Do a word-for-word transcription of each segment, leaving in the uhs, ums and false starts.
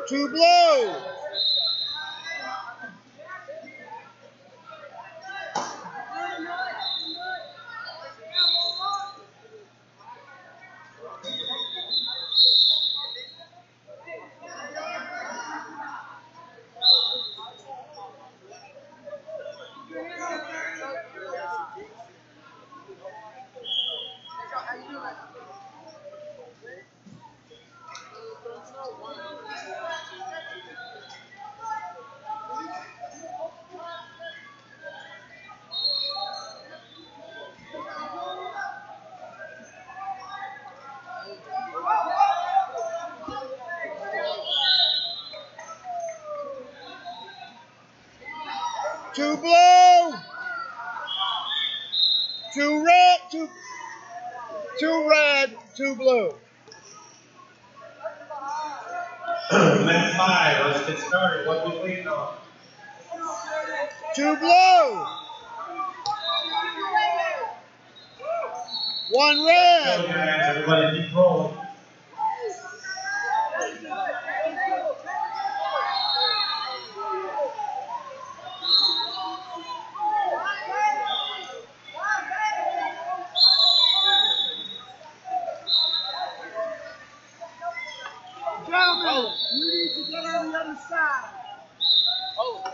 Two blue. Two blue. Two red. Two. Two red. Two blue. Lenn five. Let's get started. What we waiting on? Two blue. One red. Go guys. Everybody keep rolling. Gentlemen, you need to get on the other side. Oh.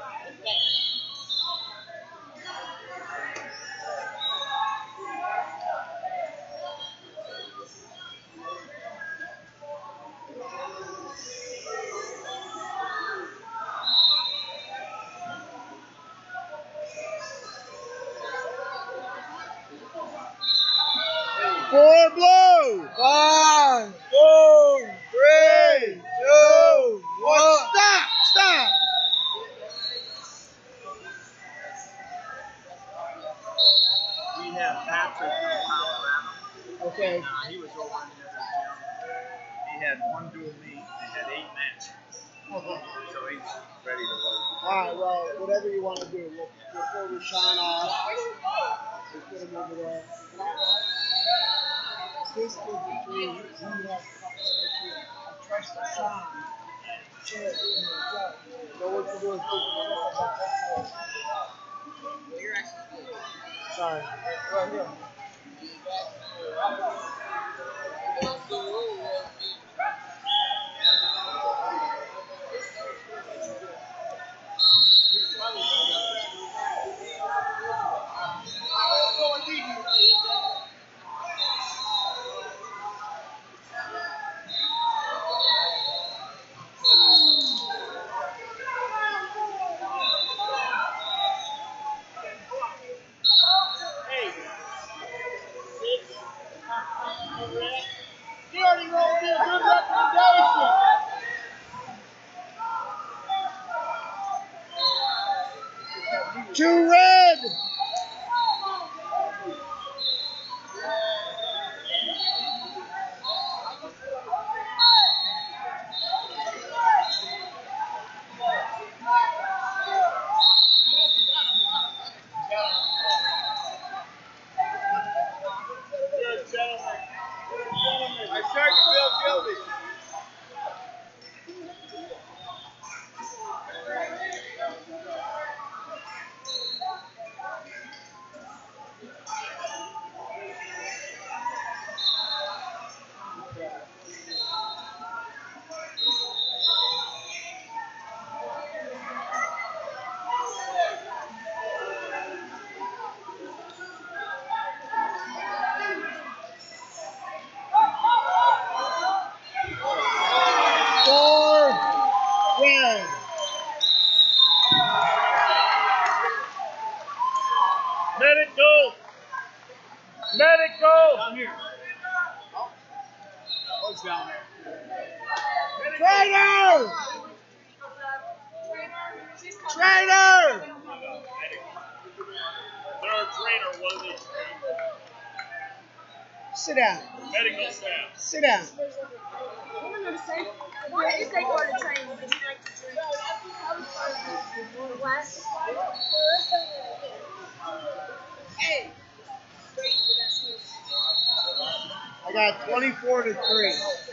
Four blue. One, two, three, two, one. Stop! Stop! We have Patrick from Colorado. Okay. And, uh, he was over in the other gym. He had one dual meet. They had eight matches. Okay. So he's ready to work. All right. Well, whatever you want to do, we'll, before we sign off, we'll put him over there. This is the three. You have a couple of issues. I trust the sign and share it in the judge. So what you do is put Sorry. Right here. He already wrote me a good recommendation. Two red. Good gentlemen. I start to feel guilty. Four red. Medic go. Medic go. Down here. What's down there? Trainer! Trainer! They're a trainer, one of these. Sit down. Medical staff. Sit down. Why did they go to train? Would you like to drink? Last. Hey. I got twenty-four to three.